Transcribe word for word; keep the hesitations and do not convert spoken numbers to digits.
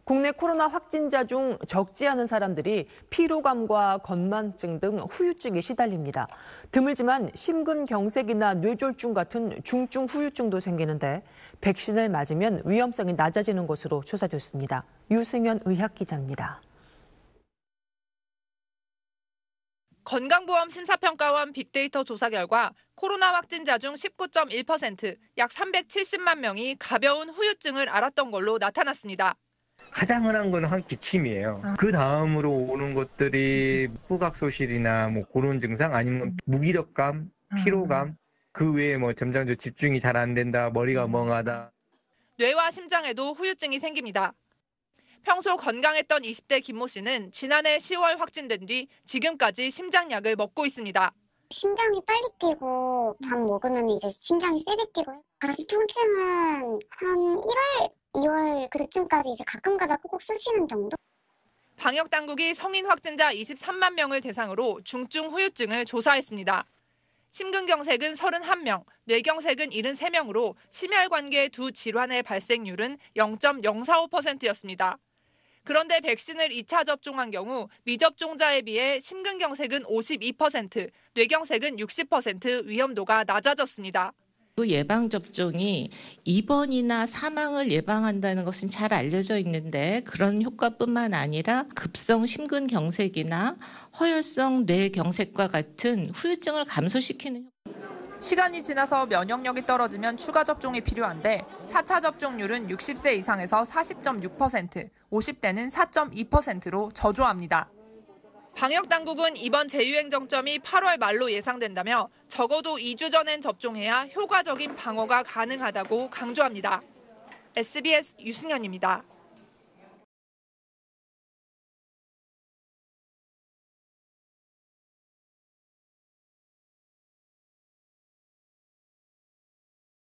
국내 코로나 확진자 중 적지 않은 사람들이 피로감과 건망증 등 후유증에 시달립니다. 드물지만 심근경색이나 뇌졸중 같은 중증 후유증도 생기는데 백신을 맞으면 위험성이 낮아지는 것으로 조사됐습니다. 유승현 의학기자입니다. 건강보험 심사평가원 빅데이터 조사 결과 코로나 확진자 중 십구 점 일 퍼센트, 약 삼백칠십만 명이 가벼운 후유증을 앓았던 걸로 나타났습니다. 가장 흔한 건 한 기침이에요. 아. 그 다음으로 오는 것들이 후각소실이나 뭐 그런 증상 아니면 무기력감, 피로감, 그 외에 뭐 점점 집중이 잘 안 된다, 머리가 멍하다. 뇌와 심장에도 후유증이 생깁니다. 평소 건강했던 이십 대 김모 씨는 지난해 시월 확진된 뒤 지금까지 심장약을 먹고 있습니다. 심장이 빨리 뛰고 밥 먹으면 이제 심장이 세게 뛰고 가슴 통증은 한 일월, 이월 그쯤까지 이제 가끔가다 꾹꾹 쑤시는 정도? 방역 당국이 성인 확진자 이십삼만 명을 대상으로 중증 후유증을 조사했습니다. 심근경색은 삼십일 명, 뇌경색은 칠십삼 명으로 심혈관계 두 질환의 발생률은 영 점 영사오 퍼센트였습니다. 그런데 백신을 이 차 접종한 경우 미접종자에 비해 심근경색은 오십이 퍼센트, 뇌경색은 육십 퍼센트 위험도가 낮아졌습니다. 예방접종이 입원이나 사망을 예방한다는 것은 잘 알려져 있는데 그런 효과뿐만 아니라 급성 심근경색이나 허혈성 뇌경색과 같은 후유증을 감소시키는 효과. 시간이 지나서 면역력이 떨어지면 추가 접종이 필요한데 사 차 접종률은 육십 세 이상에서 사십 점 육 퍼센트, 오십 대는 사 점 이 퍼센트로 저조합니다. 방역당국은 이번 재유행 정점이 팔월 말로 예상된다며 적어도 이 주 전엔 접종해야 효과적인 방어가 가능하다고 강조합니다. 에스비에스 유승현입니다.